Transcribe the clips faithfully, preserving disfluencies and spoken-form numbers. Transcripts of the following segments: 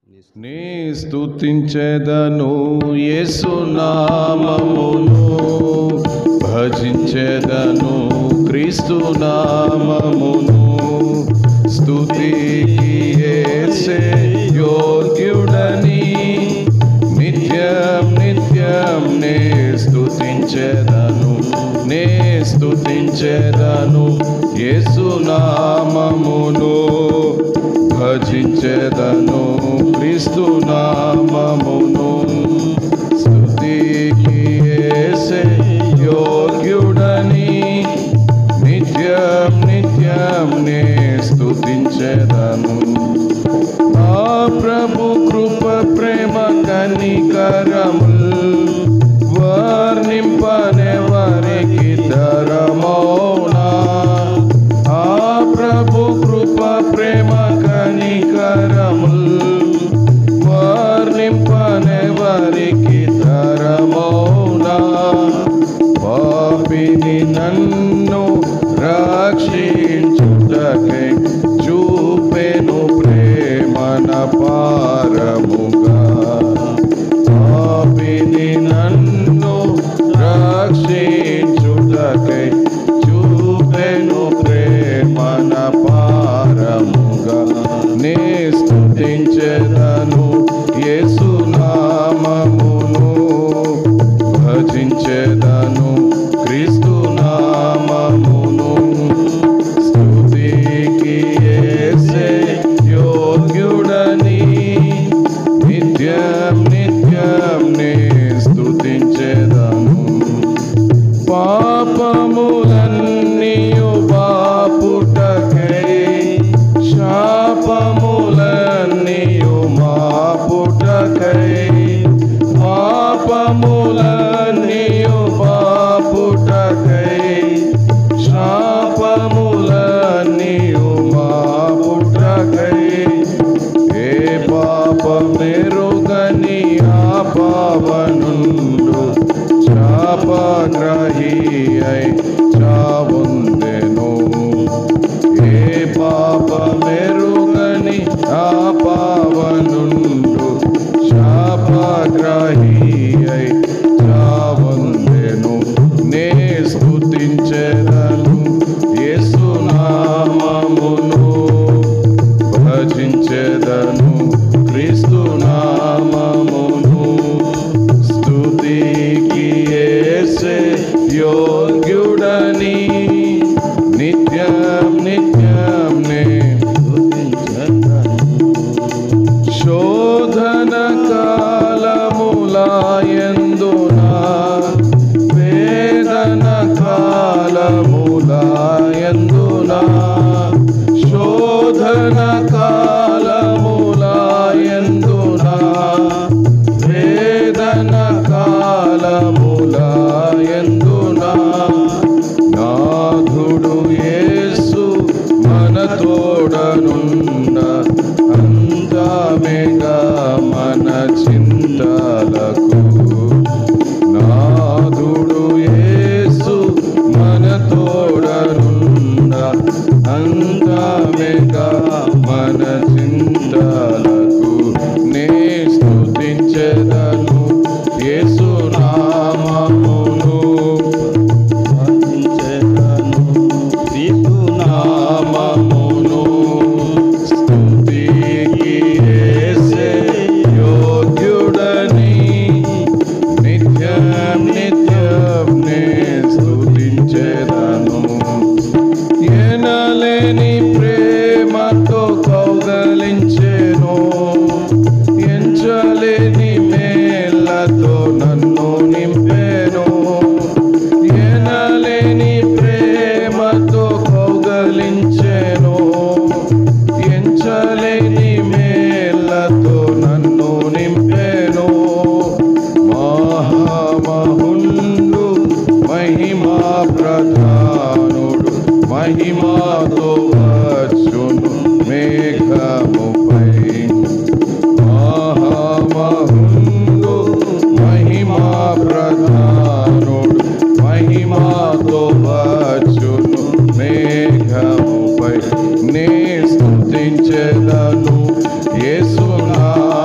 నీ స్తుతించెదను యేసునామమును, భజించెదను క్రీస్తు నామమును. స్తుతికి యేసే యోగ్యుడని నిత్యం నిత్యం నే స్తుతించెదను, నే స్తుతించెదను యేసునామమును, భజించెదను క్రీస్తు నామమును. స్తుతికి యేసే యోగ్యుడని నిత్యం నిత్యం నే స్తుతించెదను. ఆ ప్రభు కృప ప్రేమ కనికరముల్ వర్ణింపనెవరికి తరమౌనా. ఆ ప్రభు కృప ప్రేమ కనికరముల్ వర్ణింపనెవరికి తరమౌనా. పాపిని నన్ను రక్షించుటకై చూపెను ప్రేమన పారముగా. పాపిని నన్ను రక్షించుటకై చూపెను ప్రేమన పారముగా. నే స్తుతించెదను యేసునామమును, భజించెదను క్రీస్తు నామమును. స్తుతికి యేసే యోగ్యుడని నిత్యం నిత్యం నే స్తుతించెదను. పాపములన్నీయు బాపుటకై శాపములన్నీయు మాపుటకై. పాపములన్నీయు బాపుటకై శాపములన్నీయు మాపుటకై. ఏ పాపమెరుగని ఆ పావనుండు శాపగ్రహి అయి చావుందెను. ఏ పాపమెరుగని ఆ పావనుండు శాపగ్రహి అయి చావుందెను. నే స్తుతించెదను యేసునామమును, భజించెదను క్రీస్తు నామమును. స్తుతికి యేసే యోగ్యుడని నిత్యం నిత్యం నే స్తుతించెదను. శోధన కాలములాయందునా వేదన కాలములాయందునా. శోధన కాలములాయందునా వేదన కాలములాయందునా. నాథుడు యేసు మన తోడనున్న అందామెగా మన చింతలకు. నాథుడు యేసు మన తోడనున్న అందామెగా మన చింతలకు. నే స్తుతించెదను యేసునామమును, భజించెదను క్రీస్తు నామమును. స్తుతికి యేసే యోగ్యుడని నిత్యం నిత్యం నే స్తుతించెదను. ఎనలేని ప్రేమతో కౌగలించెను, ఎంచలేని మేళ్ళతో నన్ను నింపెను. ఎనలేని ప్రేమతో కౌగలించెను, ఎంచలేని మేళ్ళతో నన్ను నింపెను. మహామహుండు మహిమా ప్రధానుడు మహిమాతో వచ్చును మేఘముపై. మహామహుండు మహిమా ప్రధానుడు మహిమాతో వచ్చును మేఘముపై. నే స్తుతించెదను యేసునామమును,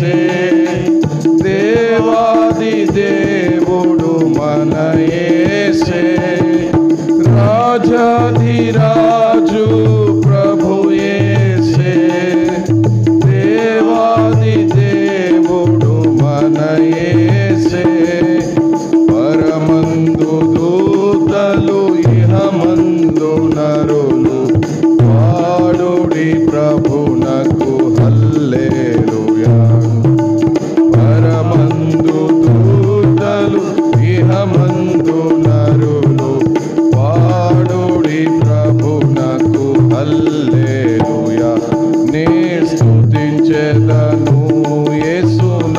యేసే దేవాది దేవుడు మన యేసే రాజాధిరాజు ప్రభు యేసే దేవాది దేవుడు మన యేసే పరమందు దూతలు ఇహమందు నరులు పాడుడి ప్రభునకు హల్లెలూయా పరమందు దూతలు ఇహమందు నరులు పాడుడి ప్రభునకు హల్లెలూయా నే స్తుతించెదను యేసు